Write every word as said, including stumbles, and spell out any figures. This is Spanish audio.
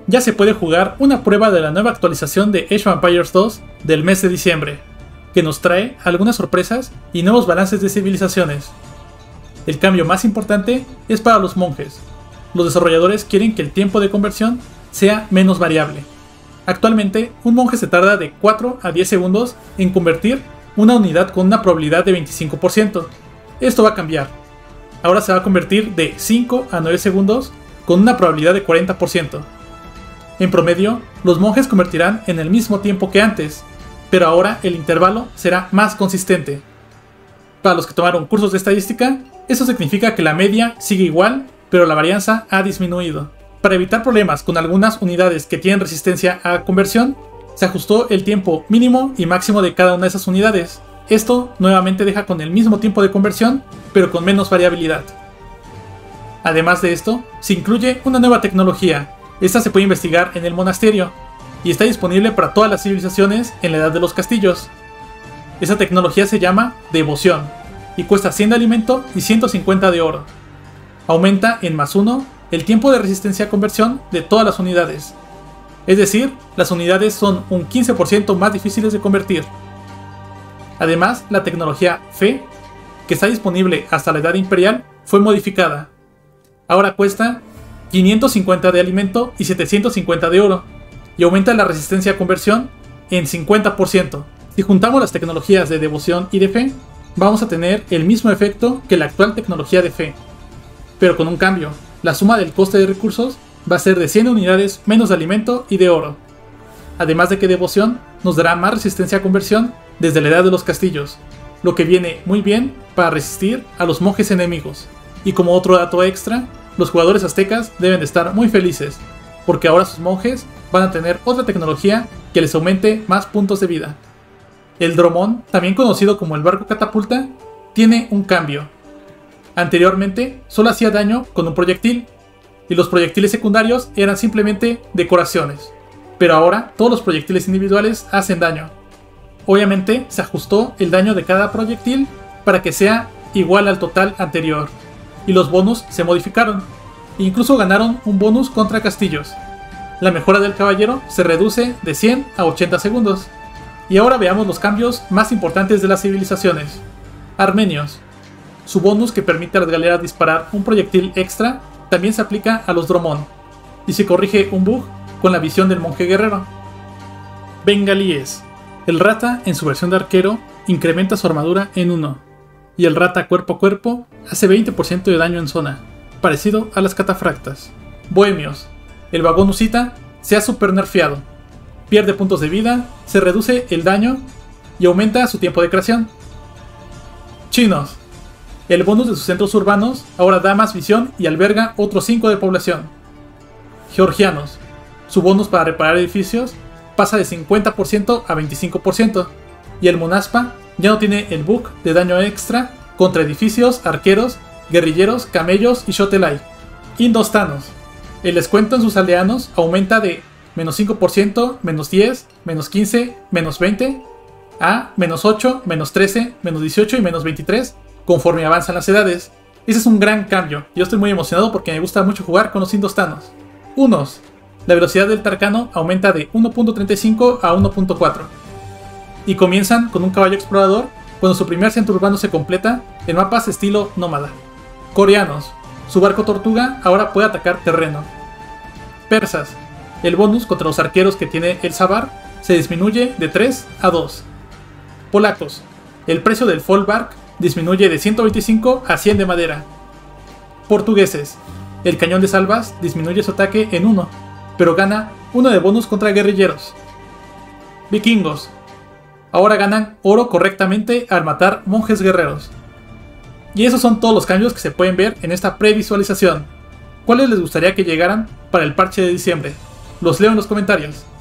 ya se puede jugar una prueba de la nueva actualización de Age of Empires dos del mes de diciembre, que nos trae algunas sorpresas y nuevos balances de civilizaciones. El cambio más importante es para los monjes. Los desarrolladores quieren que el tiempo de conversión sea menos variable. Actualmente, un monje se tarda de cuatro a diez segundos en convertir una unidad con una probabilidad de veinticinco por ciento. Esto va a cambiar. Ahora se va a convertir de cinco a nueve segundos con una probabilidad de cuarenta por ciento. En promedio, los monjes convertirán en el mismo tiempo que antes, pero ahora el intervalo será más consistente. Para los que tomaron cursos de estadística, eso significa que la media sigue igual, pero la varianza ha disminuido. Para evitar problemas con algunas unidades que tienen resistencia a conversión, se ajustó el tiempo mínimo y máximo de cada una de esas unidades. Esto nuevamente deja con el mismo tiempo de conversión, pero con menos variabilidad. Además de esto, se incluye una nueva tecnología. Esta se puede investigar en el monasterio, y está disponible para todas las civilizaciones en la Edad de los Castillos. Esa tecnología se llama Devoción, y cuesta cien de alimento y ciento cincuenta de oro. Aumenta en más uno el tiempo de resistencia a conversión de todas las unidades. Es decir, las unidades son un quince por ciento más difíciles de convertir. Además, la tecnología Fe, que está disponible hasta la Edad Imperial, fue modificada. Ahora cuesta quinientos cincuenta de alimento y setecientos cincuenta de oro, y aumenta la resistencia a conversión en cincuenta por ciento. Si juntamos las tecnologías de Devoción y de Fe, vamos a tener el mismo efecto que la actual tecnología de Fe, pero con un cambio. La suma del coste de recursos va a ser de cien unidades menos de alimento y de oro. Además de que Devoción nos dará más resistencia a conversión desde la Edad de los Castillos, lo que viene muy bien para resistir a los monjes enemigos. Y como otro dato extra, los jugadores aztecas deben de estar muy felices, porque ahora sus monjes van a tener otra tecnología que les aumente más puntos de vida. El Dromón, también conocido como el barco catapulta, tiene un cambio. Anteriormente solo hacía daño con un proyectil, y los proyectiles secundarios eran simplemente decoraciones, pero ahora todos los proyectiles individuales hacen daño. Obviamente se ajustó el daño de cada proyectil para que sea igual al total anterior, y los bonus se modificaron, e incluso ganaron un bonus contra castillos. La mejora del caballero se reduce de cien a ochenta segundos. Y ahora veamos los cambios más importantes de las civilizaciones. Armenios. Su bonus que permite a las galeras disparar un proyectil extra también se aplica a los Dromón, y se corrige un bug con la visión del monje guerrero. Bengalíes. El rata en su versión de arquero incrementa su armadura en uno, y el rata cuerpo a cuerpo hace veinte por ciento de daño en zona, parecido a las catafractas. Bohemios. El vagón Usita se ha super nerfeado. Pierde puntos de vida, se reduce el daño y aumenta su tiempo de creación. Chinos. El bonus de sus centros urbanos ahora da más visión y alberga otros cinco de población. Georgianos. Su bonus para reparar edificios pasa de cincuenta por ciento a veinticinco por ciento. Y el Monaspa ya no tiene el bug de daño extra contra edificios, arqueros, guerrilleros, camellos y Shotelai. Indostanos. El descuento en sus aldeanos aumenta de menos cinco por ciento, menos diez, menos quince, menos veinte, a menos ocho, menos trece, menos dieciocho y menos veintitrés conforme avanzan las edades. Ese es un gran cambio. Yo estoy muy emocionado porque me gusta mucho jugar con los indostanos. Unos. La velocidad del Tarcano aumenta de uno punto treinta y cinco a uno punto cuatro. Y comienzan con un caballo explorador cuando su primer centro urbano se completa en mapas estilo nómada. Coreanos. Su barco tortuga ahora puede atacar terreno. Persas. El bonus contra los arqueros que tiene el Sabar se disminuye de tres a dos. Polacos. El precio del Folwark disminuye de ciento veinticinco a cien de madera. Portugueses. El cañón de salvas disminuye su ataque en uno, pero gana uno de bonus contra guerrilleros. Vikingos. Ahora ganan oro correctamente al matar monjes guerreros. Y esos son todos los cambios que se pueden ver en esta previsualización. ¿Cuáles les gustaría que llegaran para el parche de diciembre? Los leo en los comentarios.